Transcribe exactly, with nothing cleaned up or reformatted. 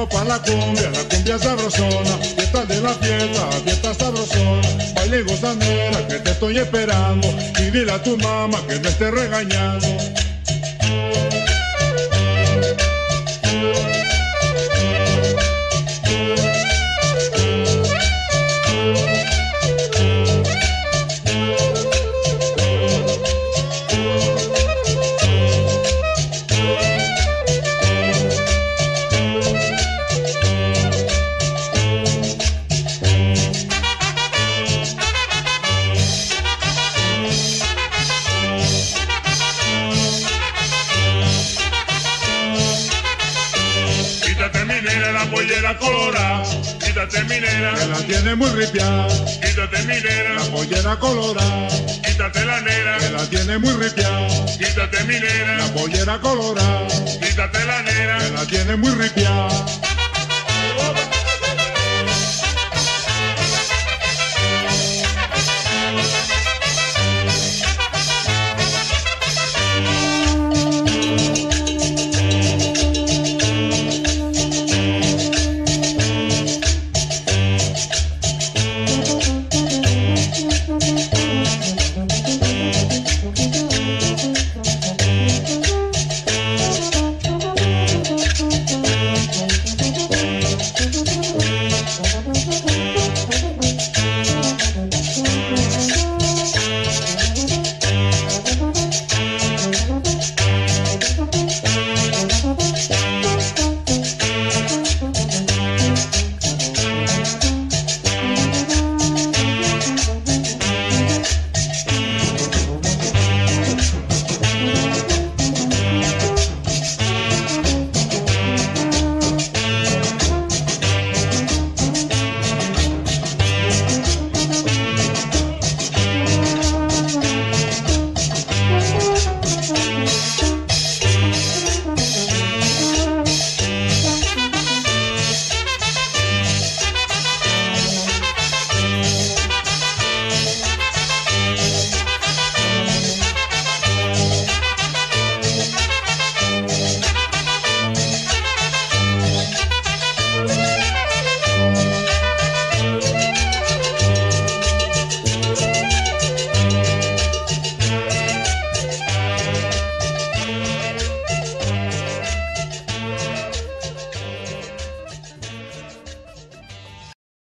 pa' la cumbia, la cumbia sabrosona. Fiesta de la fiesta, fiesta sabrosona. Baila y gozanera que te estoy esperando. Y dile a tu mamá que te esté regañando. Quítate mi nena la pollera colorada, quítate mi nena, Que la tiene muy ripiada. quítate mi nena, La pollera colorada. quítate la nena, Que la tiene muy ripiada. quítate mi nena, La pollera colorada. quítate la nena. Que la tiene muy ripiada.